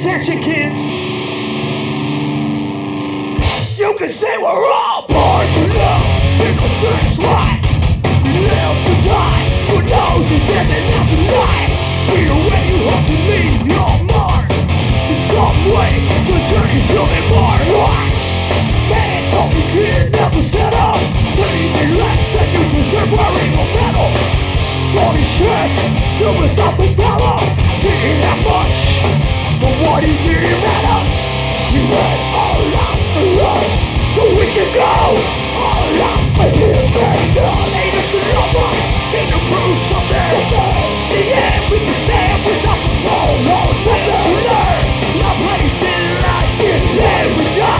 attention, kids. You can say we're all born to love. Innocence right. We live to die. Who knows if there's an afterlife? Either way, you have to leave your mark. In some way, the journey's still in more life. Man told me kid never set up. Anything less than you deserve wearing a medal. All these shirts, you was off the dollar. Didn't have much, but what he didn't matter. He went all out for us, so we should go all out for him and us. Made us love us, need to prove something. The end we can stand without the wall. Nothing to learn, no place in life is there with us.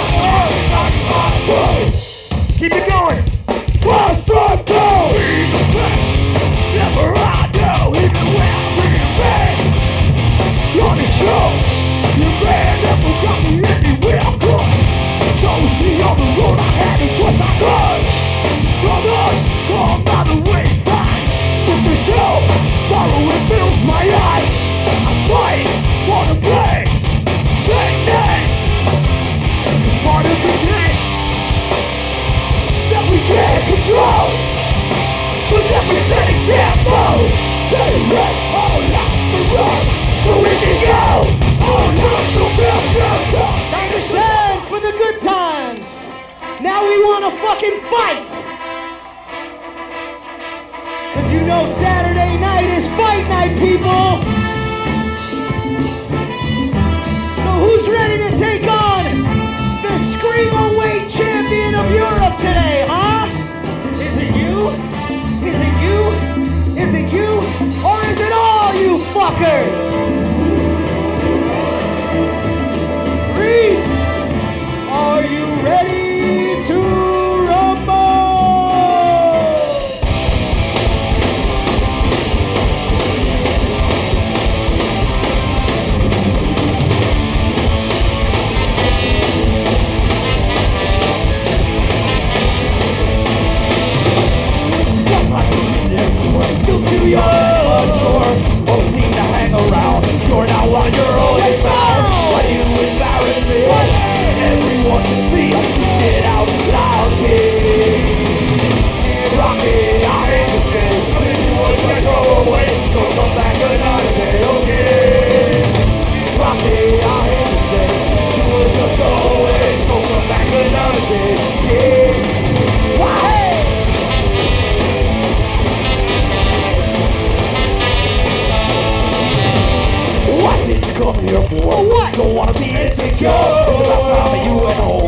Keep it going. First drive down. Be the best. Never I know, even when I'm being bad. On the show, your band never got me anywhere good. Chose me on the road, I had a choice I could. Brothers, come by the wayside. With the show, sorrow it fills my eyes. I fight, wanna play, take that. It's part of the game that we can't control. But never set examples. They let all out for us, so we should go all out to build. Time to shine for the good times. Now we wanna fucking fight. Cause you know Saturday night is fight night, people. So who's ready to take on the Screamo weight champion of Europe today, huh? Is it you? Is it you? Is it you? Or is it all you fuckers? Reeds, are you ready to rumble? Still too young and unsure, won't seem to hang around. You're now on your own, you found. Why do you embarrass me? Everyone can see us, get out loud here. Rocky, I hate to say, I wish you would let go away. So come back another day, okay? Rocky, I hate to say, you would just go away. So come back another day, yeah. Wow. What did you come here for? What? Don't wanna be insecure. It's about time that you went home.